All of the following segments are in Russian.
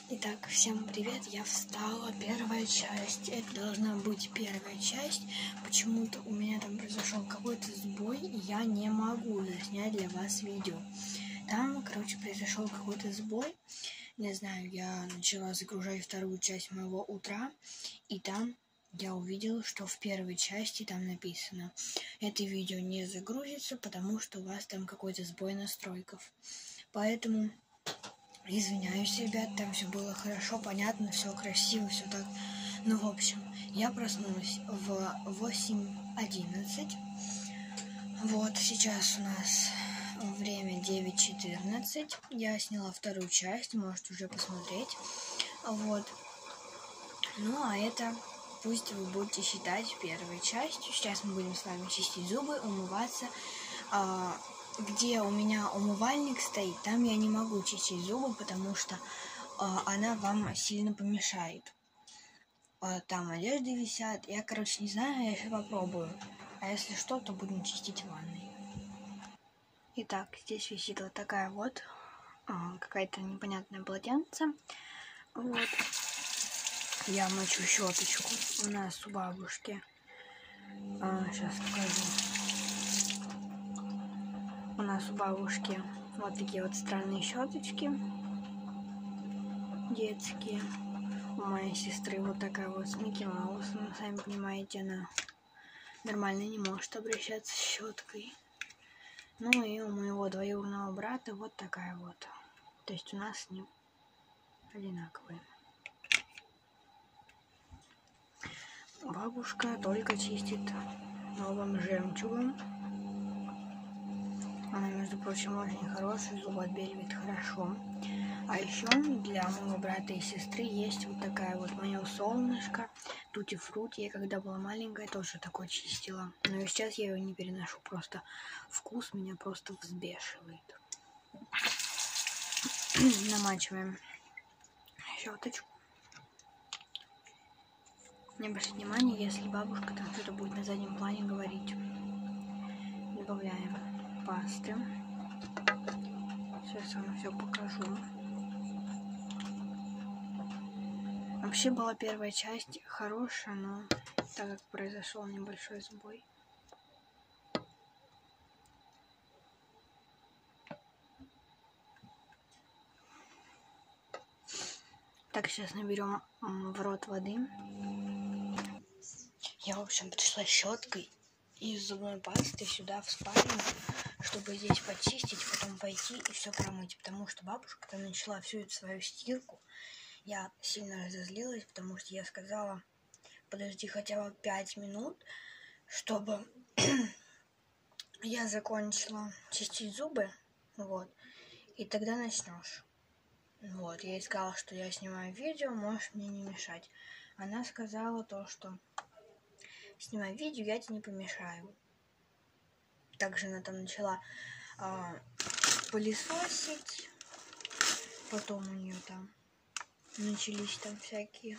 Итак, всем привет, я встала, первая часть, это должна быть первая часть, почему-то у меня там произошел какой-то сбой, и я не могу заснять для вас видео. Там, короче, произошел какой-то сбой, не знаю, я начала загружать вторую часть моего утра, и там я увидела, что в первой части там написано: это видео не загрузится, потому что у вас там какой-то сбой настройков, поэтому... Извиняюсь, ребят, там все было хорошо, понятно, все красиво, все так. Ну, в общем, я проснулась в 8:11. Вот, сейчас у нас время 9:14. Я сняла вторую часть, можете уже посмотреть. Вот. Ну, а это пусть вы будете считать первой частью. Сейчас мы будем с вами чистить зубы, умываться. Где у меня умывальник стоит, там я не могу чистить зубы, потому что она вам сильно помешает. Там одежды висят. Я, короче, не знаю, я сейчас попробую. А если что, то будем чистить в ванной. Итак, здесь висит вот такая вот какая-то непонятная полотенце. Вот. Я мочу щеточку. У нас у бабушки. Сейчас покажу. У нас у бабушки вот такие вот странные щеточки детские. У моей сестры вот такая вот с Микки Маусом. Сами понимаете, она нормально не может обращаться с щеткой. Ну и у моего двоюродного брата вот такая вот. То есть у нас с ним одинаковые. Бабушка только чистит новым жемчугом. Она, между прочим, очень хорошая, зубы отбеливает хорошо. А еще для моего брата и сестры есть вот такая вот мое солнышко, Тути Фрути. Я когда была маленькая, тоже такое чистила. Но и сейчас я ее не переношу, просто вкус меня просто взбешивает. Намачиваем щеточку. Не обращайте внимания, если бабушка там что-то будет на заднем плане говорить. Добавляем пасты. Сейчас вам все покажу. Вообще была первая часть хорошая, но так как произошел небольшой сбой. Так, сейчас наберем в рот воды. Я, в общем, пришла щеткой и с зубной пастой сюда в спальню, чтобы здесь почистить, потом пойти и все промыть. Потому что бабушка там начала всю эту свою стирку. Я сильно разозлилась, потому что я сказала: подожди хотя бы 5 минут, чтобы я закончила чистить зубы, вот, и тогда начнешь. Вот, я ей сказала, что я снимаю видео, можешь мне не мешать. Она сказала то, что снимай видео, я тебе не помешаю. Также она там начала пылесосить, потом у нее там начались там всякие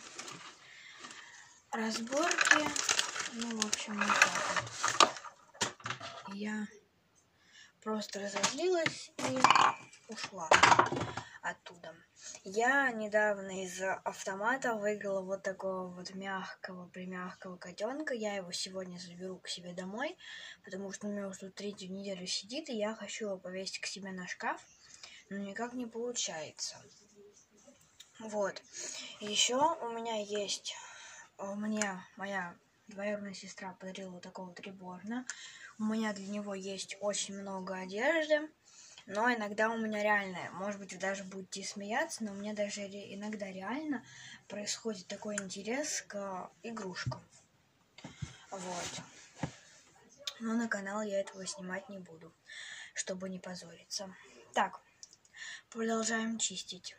разборки. Ну, в общем, вот так вот. Я просто разозлилась и ушла оттуда. Я недавно из автомата выиграла вот такого вот примягкого котенка. Я его сегодня заберу к себе домой, потому что у меня уже тут 3-ю неделю сидит, и я хочу его повесить к себе на шкаф, но никак не получается. Вот. Еще у меня есть... Мне моя двоюродная сестра подарила вот такого вот реборна. У меня для него есть очень много одежды. Но иногда у меня реально, может быть, вы даже будете смеяться, но у меня даже иногда реально происходит такой интерес к игрушкам. Вот. Но на канал я этого снимать не буду, чтобы не позориться. Так, продолжаем чистить.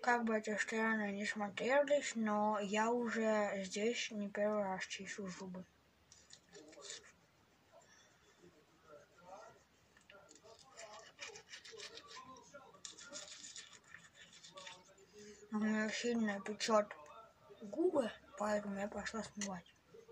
Как бы это странно не смотрелось, но я уже здесь не первый раз чищу зубы. У меня сильно печет губы, поэтому я пошла смывать.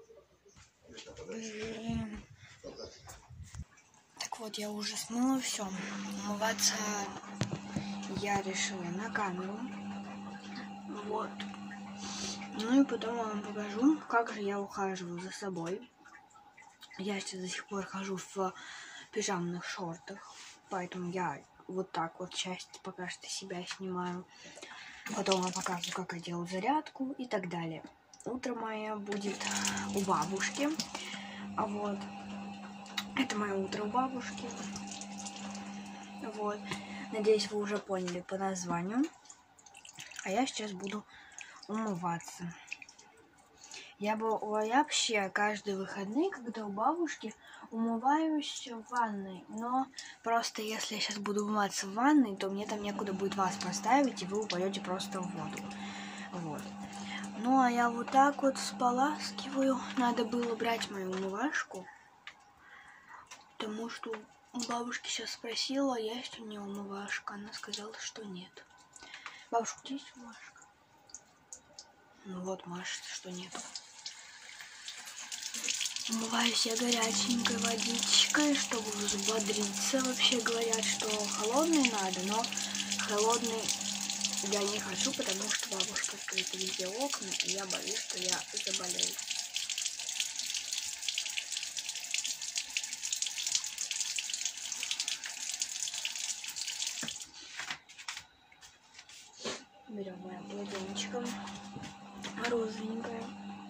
Так вот, я уже смыла все. Умываться я решила на камеру. Вот. Ну и потом я вам покажу, как же я ухаживаю за собой. Я сейчас до сих пор хожу в пижамных шортах, поэтому я вот так вот часть пока что себя снимаю. Потом я покажу, как я делаю зарядку и так далее. Утро мое будет у бабушки. А вот, это мое утро у бабушки. Вот, надеюсь, вы уже поняли по названию. А я сейчас буду умываться. Я вообще каждые выходные, когда у бабушки, умываюсь в ванной. Но просто если я сейчас буду умываться в ванной, то мне там некуда будет вас поставить, и вы упадете просто в воду. Вот. Ну, а я вот так вот споласкиваю. Надо было брать мою умывашку, потому что у бабушки сейчас спросила, есть у нее умывашка. Она сказала, что нет. Бабушка, где есть умывашка? Ну вот, Маша, что нет. Умываюсь я горяченькой водичкой, чтобы взбодриться. Вообще говорят, что холодный надо, но холодный я не хочу, потому что бабушка открыта везде окна, и я боюсь, что я заболею. Берем моим полотенчиком розовенькое.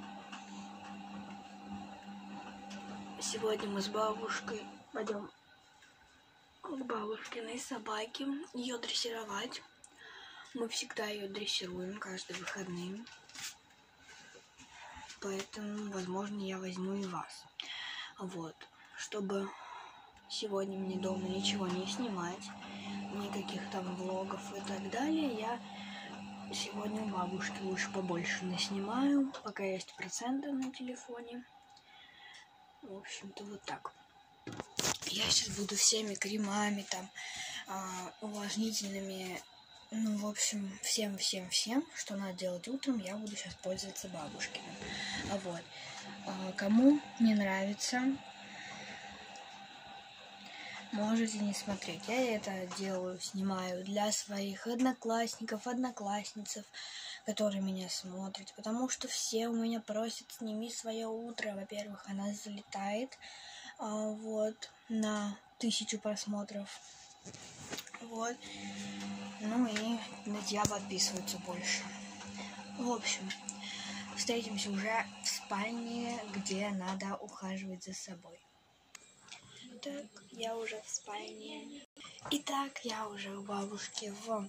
Сегодня мы с бабушкой пойдем к бабушкиной собаке, ее дрессировать. Мы всегда ее дрессируем каждые выходные. Поэтому, возможно, я возьму и вас. Вот. Чтобы сегодня мне дома ничего не снимать, никаких там влогов и так далее, я сегодня у бабушки лучше побольше наснимаю, пока есть проценты на телефоне. В общем-то, вот так. Я сейчас буду всеми кремами, там, увлажнительными, ну, в общем, всем, что надо делать утром, я буду сейчас пользоваться бабушкиным. Вот. Кому не нравится, можете не смотреть. Я это делаю, снимаю для своих одноклассников, одноклассниц, которые меня смотрят, потому что все у меня просят, сними свое утро. Во-первых, она залетает вот на 1000 просмотров. Вот. Ну и на тебя подписываются больше. В общем, встретимся уже в спальне, где надо ухаживать за собой. Так, я уже в спальне. Итак, я уже у бабушки в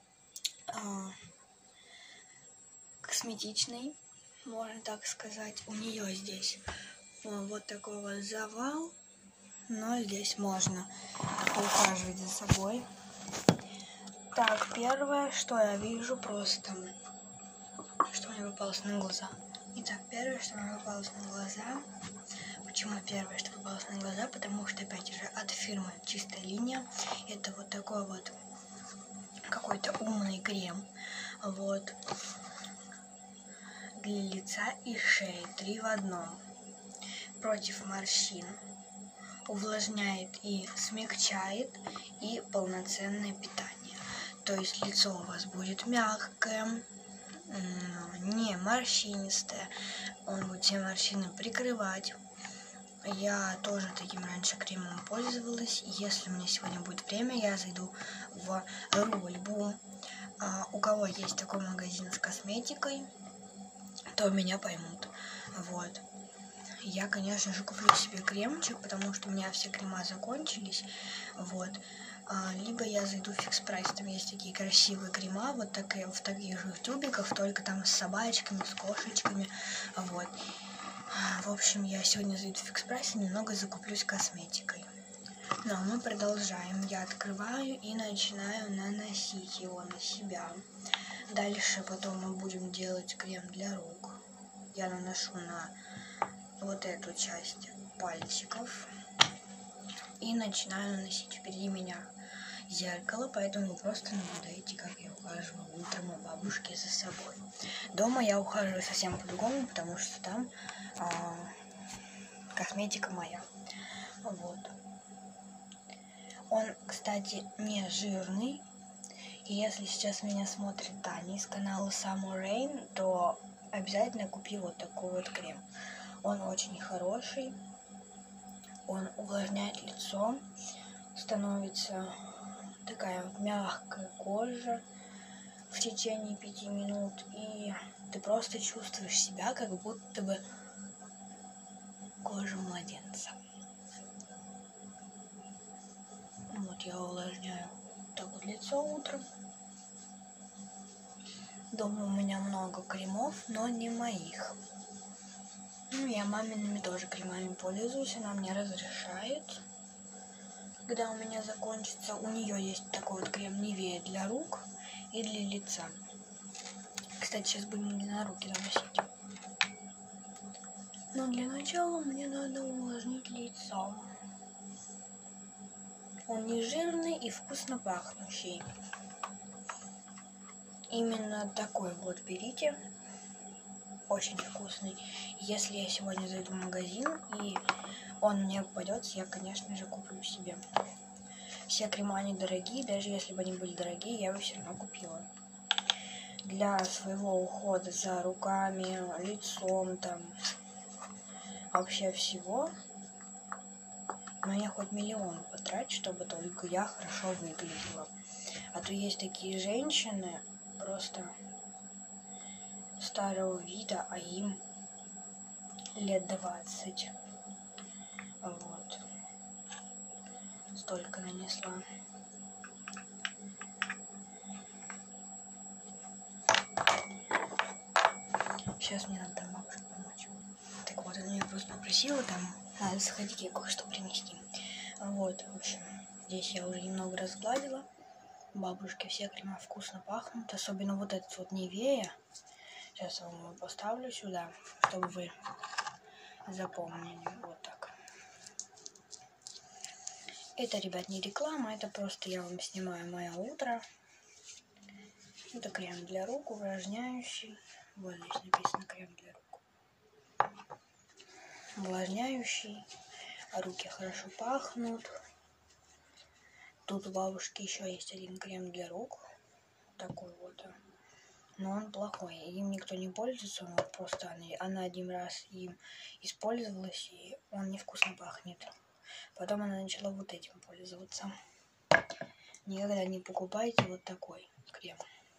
косметичной, можно так сказать. У нее здесь вот такой вот завал, но здесь можно ухаживать за собой. Так, первое, что я вижу, просто что мне попалось на глаза. Итак, первое, что мне попалось на глаза. Почему первое, что попалось на глаза? Потому что, опять же, от фирмы «Чистая линия». Это вот такой вот какой-то умный крем. Вот. Для лица и шеи. 3 в 1. Против морщин. Увлажняет и смягчает. И полноценное питание. То есть лицо у вас будет мягкое, не морщинистое. Он будет все морщины прикрывать. Я тоже таким раньше кремом пользовалась. И если у меня сегодня будет время, я зайду в Рольбу. У кого есть такой магазин с косметикой, то меня поймут. Вот. Я, конечно же, куплю себе кремчик, потому что у меня все крема закончились. Вот. Либо я зайду в Fix Price, там есть такие красивые крема, вот в таких же тюбиках, только там с собачками, с кошечками. Вот. В общем, я сегодня зайду в Fix Price и немного закуплюсь косметикой. Но мы продолжаем. Я открываю и начинаю наносить его на себя. Дальше потом мы будем делать крем для рук. Я наношу на вот эту часть пальчиков и начинаю наносить. Впереди меня зеркало, поэтому вы просто наблюдаете, как я ухаживаю утром у бабушки за собой. Дома я ухаживаю совсем по-другому, потому что там косметика моя. Вот. Он, кстати, не жирный. И если сейчас меня смотрит Таня из канала Summer Rain, то обязательно купи вот такой вот крем. Он очень хороший. Он увлажняет лицо. Становится такая вот мягкая кожа в течение 5 минут. И ты просто чувствуешь себя, как будто бы кожа младенца. Вот я увлажняю так вот лицо утром. Дома у меня много кремов, но не моих. Ну, я мамиными тоже кремами пользуюсь, она мне разрешает. Когда у меня закончится, у нее есть такой вот крем Nivea для рук и для лица. Кстати, сейчас будем на руки наносить. Но для начала мне надо увлажнить лицо. Он не жирный и вкусно пахнущий. Именно такой вот берите. Очень вкусный. Если я сегодня зайду в магазин и он мне попадется, я, конечно же, куплю себе. Все крема они дорогие, даже если бы они были дорогие, я бы все равно купила. Для своего ухода за руками, лицом, там, вообще всего, но я хоть миллион потрачу, чтобы только я хорошо выглядела. А то есть такие женщины, просто старого вида, а им лет 20. Вот. Столько нанесла. Сейчас мне надо там бабушке помочь. Так вот, она меня просто попросила, там надо сходить и кое-что принести. Вот, в общем, здесь я уже немного разгладила. Бабушки все крема вкусно пахнут, особенно вот этот вот Nivea. Сейчас я вам его поставлю сюда, чтобы вы запомнили. Вот так. Это, ребят, не реклама, это просто я вам снимаю мое утро. Это крем для рук, увлажняющий. Вот здесь написано крем для рук. Увлажняющий. Руки хорошо пахнут. Тут у бабушки еще есть один крем для рук. Такой вот. Но он плохой. Им никто не пользуется. Он вот просто она один раз им использовалась, и он невкусно пахнет. Потом она начала вот этим пользоваться. Никогда не покупайте вот такой крем.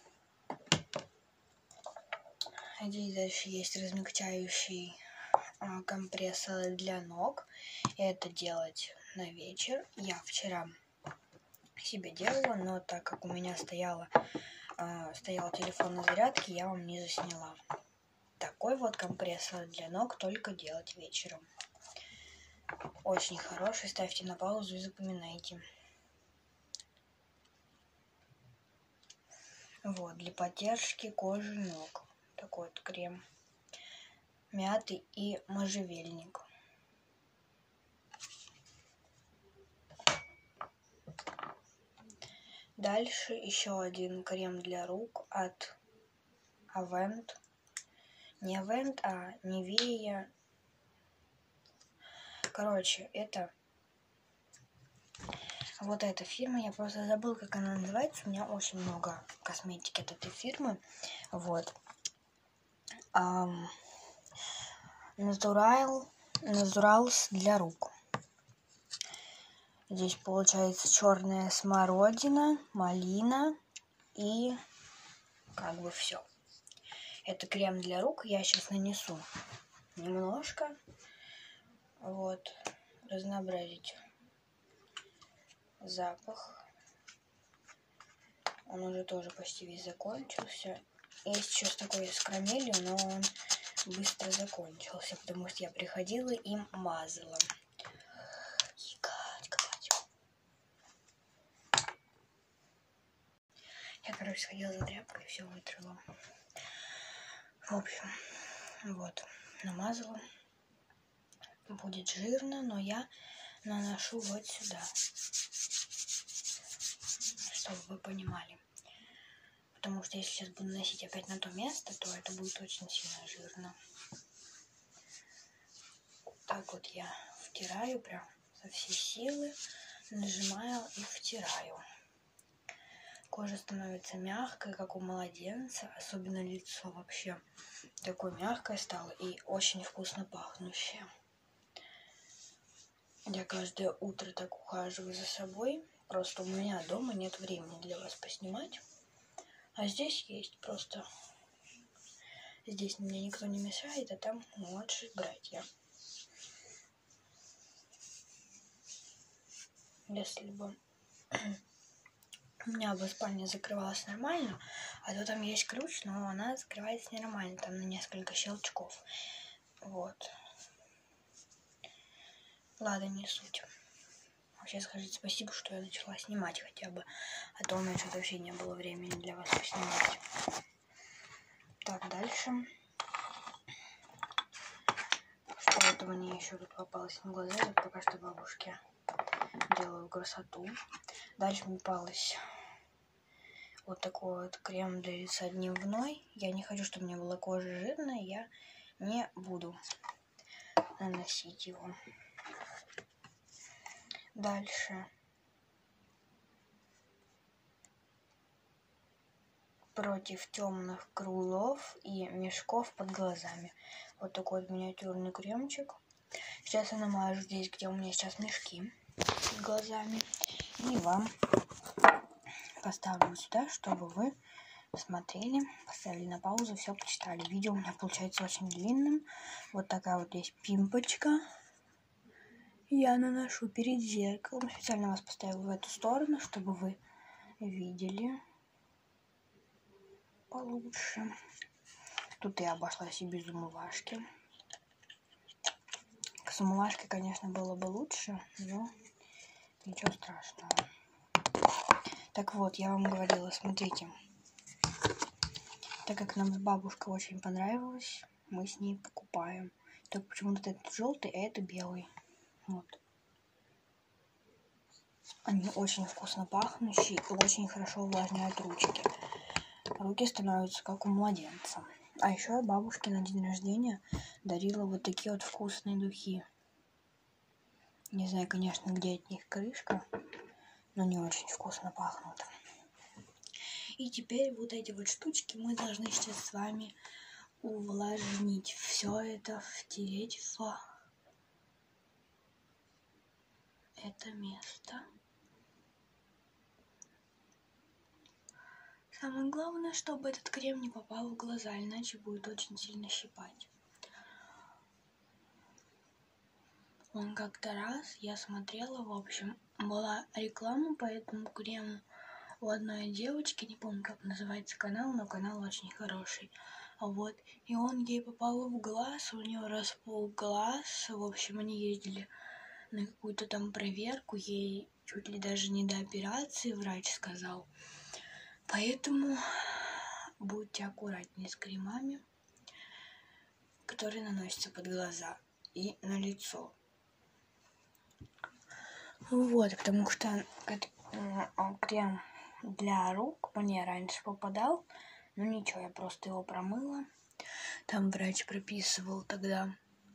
Здесь дальше есть размягчающий компресс для ног. Это делать на вечер. Я вчера себе делала, но так как у меня стоял телефон на зарядке, я вам не засняла. Такой вот компресс для ног только делать вечером. Очень хороший. Ставьте на паузу и запоминайте. Вот, для поддержки кожи ног. Такой вот крем. Мятый и можжевельник. Дальше еще один крем для рук от Avent. Не Avent, а Nivea. Короче, это вот эта фирма. Я просто забыла, как она называется. У меня очень много косметики от этой фирмы. Вот. Naturals для рук. Здесь получается черная смородина, малина и как бы все. Это крем для рук. Я сейчас нанесу немножко. Вот. Разнообразить запах. Он уже тоже почти весь закончился. Есть еще такой с карамелью, но он быстро закончился, потому что я приходила и мазала. сходила за тряпкой, все вытерла. В общем, вот, намазала. Будет жирно, но я наношу вот сюда, чтобы вы понимали. Потому что если сейчас буду носить опять на то место, то это будет очень сильно жирно. Так вот я втираю прям со всей силы, нажимаю и втираю. Кожа становится мягкой, как у младенца, особенно лицо вообще такое мягкое стало и очень вкусно пахнущее. Я каждое утро так ухаживаю за собой, просто у меня дома нет времени для вас поснимать, а здесь есть просто. Здесь мне никто не мешает, а там младшие братья. Если бы у меня бы спальня закрывалась нормально, а то там есть ключ, но она закрывается нормально, там на несколько щелчков. Вот. Ладно, не суть. Вообще скажите спасибо, что я начала снимать хотя бы, а то у меня что-то вообще не было времени для вас поснимать. Так, дальше. Что это мне еще тут попалось на глаза, я пока что бабушке делаю красоту. Дальше мне попалось вот такой вот крем для лица дневной. Я не хочу, чтобы у меня была кожа жирная, я не буду наносить его. Дальше. Против темных кругов и мешков под глазами. Вот такой вот миниатюрный кремчик. Сейчас я намажу здесь, где у меня сейчас мешки под глазами. И вам поставлю сюда, чтобы вы посмотрели, поставили на паузу, все почитали. Видео у меня получается очень длинным. Вот такая вот здесь пимпочка. Я наношу перед зеркалом. Специально вас поставила в эту сторону, чтобы вы видели получше. Тут я обошлась и без умывашки. С умывашкой, конечно, было бы лучше, но ничего страшного. Так вот, я вам говорила, смотрите. Так как нам с бабушкой очень понравилось, мы с ней покупаем. Только почему-то этот желтый, а это белый. Вот. Они очень вкусно пахнущие и очень хорошо увлажняют ручки. Руки становятся как у младенца. А еще я бабушке на день рождения дарила вот такие вот вкусные духи. Не знаю, конечно, где от них крышка, но они очень вкусно пахнут. И теперь вот эти вот штучки мы должны сейчас с вами увлажнить. Все это втереть в это место. Самое главное, чтобы этот крем не попал в глаза, иначе будет очень сильно щипать. Он как-то раз я смотрела, в общем, была реклама по этому крему у одной девочки, не помню, как называется канал, но канал очень хороший. Вот, и он ей попал в глаз, у нее распух глаз, в общем, они ездили на какую-то там проверку, ей чуть ли даже не до операции, врач сказал. Поэтому будьте аккуратнее с кремами, которые наносятся под глаза и на лицо. Вот, потому что крем для рук мне раньше попадал, но ничего, я просто его промыла. Там врач прописывал тогда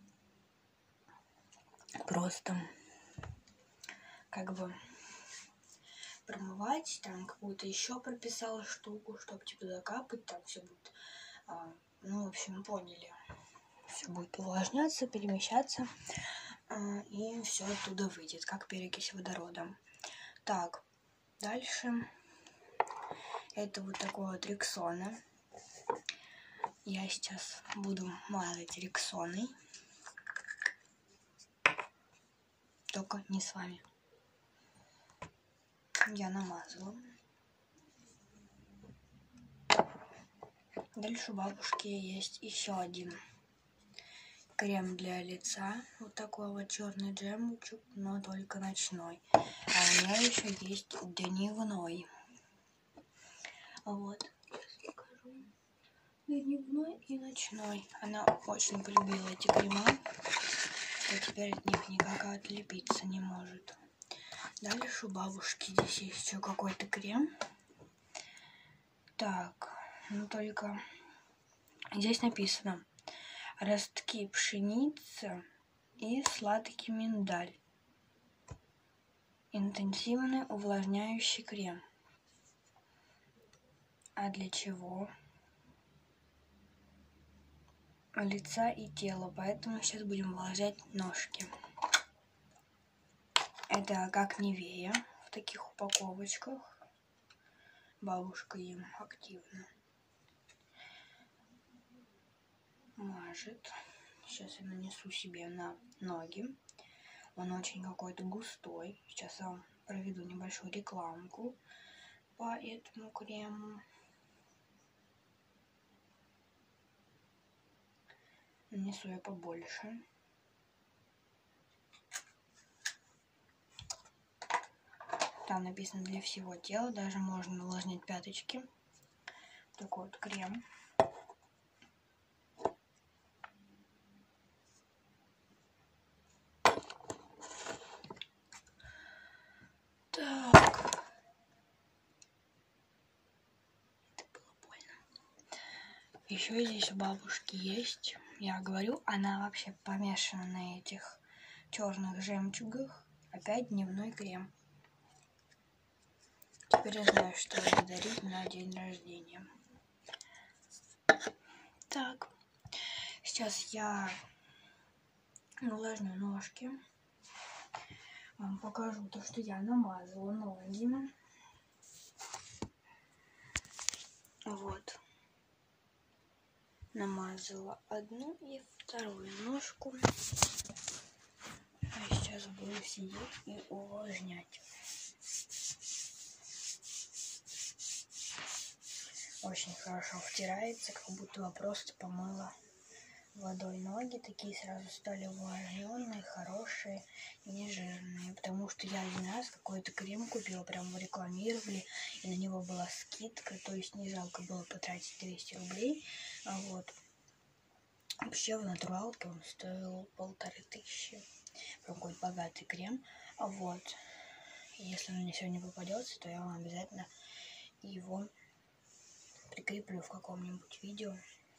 просто как бы промывать, там какую-то еще прописала штуку, чтобы типа закапать, там все будет, ну, в общем, поняли, все будет увлажняться, перемещаться, и все оттуда выйдет, как перекись водорода. Так, дальше это вот такой вот Рексона. Я сейчас буду мазать Рексоной, только не с вами. Я намазала. Дальше у бабушки есть еще один крем для лица. Вот такой вот черный джемчуг, но только ночной. А у нее еще есть дневной. Вот, сейчас покажу. Дневной и ночной. Она очень полюбила эти крема, что теперь от них никак отлепиться не может. Дальше у бабушки здесь есть еще какой-то крем. Так, ну только здесь написано ростки пшеницы и сладкий миндаль. Интенсивный увлажняющий крем. А для чего? Лица и тела, поэтому сейчас будем увлажнять ножки. Это как Nivea в таких упаковочках. Бабушка им активно мажет. Сейчас я нанесу себе на ноги. Он очень какой-то густой. Сейчас я вам проведу небольшую рекламку по этому крему. Нанесу я побольше. Там написано для всего тела. Даже можно увлажнять пяточки. Такой вот крем. Так. Это было больно. Еще здесь у бабушки есть. Я говорю, она вообще помешана на этих черных жемчугах. Опять дневной крем. Теперь я знаю, что дарить на день рождения. Так, сейчас я увлажню ножки. Вам покажу то, что я намазала ноги. Вот. Намазала одну и вторую ножку. А сейчас буду сидеть и увлажнять. Очень хорошо втирается, как будто бы просто помыла водой ноги. Такие сразу стали увлажненные, хорошие и не жирные. Потому что я один раз какой-то крем купила, прям его рекламировали, и на него была скидка, то есть не жалко было потратить 200 рублей. Вот. Вообще в натуралке он стоил 1500. Прям какой-то богатый крем. Вот. Если он мне сегодня попадется, то я вам обязательно его прикреплю в каком-нибудь видео.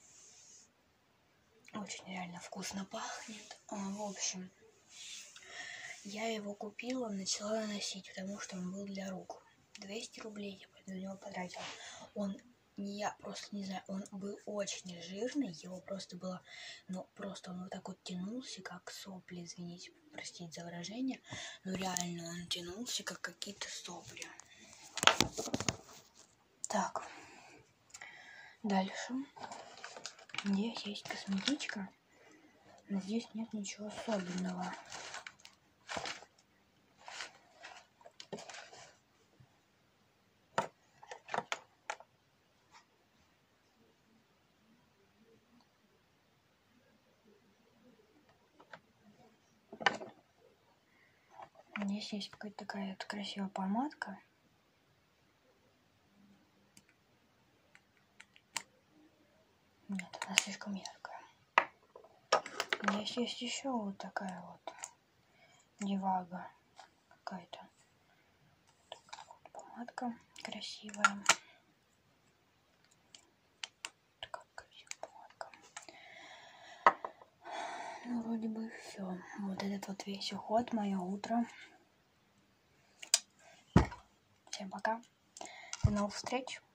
Очень реально вкусно пахнет. В общем, я его купила, начала носить, потому что он был для рук. 200 рублей я на него потратила. Я просто не знаю, он был очень жирный, его просто было, просто он вот так вот тянулся, как сопли, извините, простите за выражение, но реально он тянулся, как какие-то сопли. Так, дальше. Здесь есть косметичка, но здесь нет ничего особенного. Здесь есть какая-то такая вот красивая помадка. Нет, она слишком яркая. Здесь есть еще вот такая вот Нивага какая-то. Такая вот помадка красивая. Такая красивая помадка. Ну, вроде бы все. Вот этот вот весь уход, мое утро. Всем пока. До новых встреч.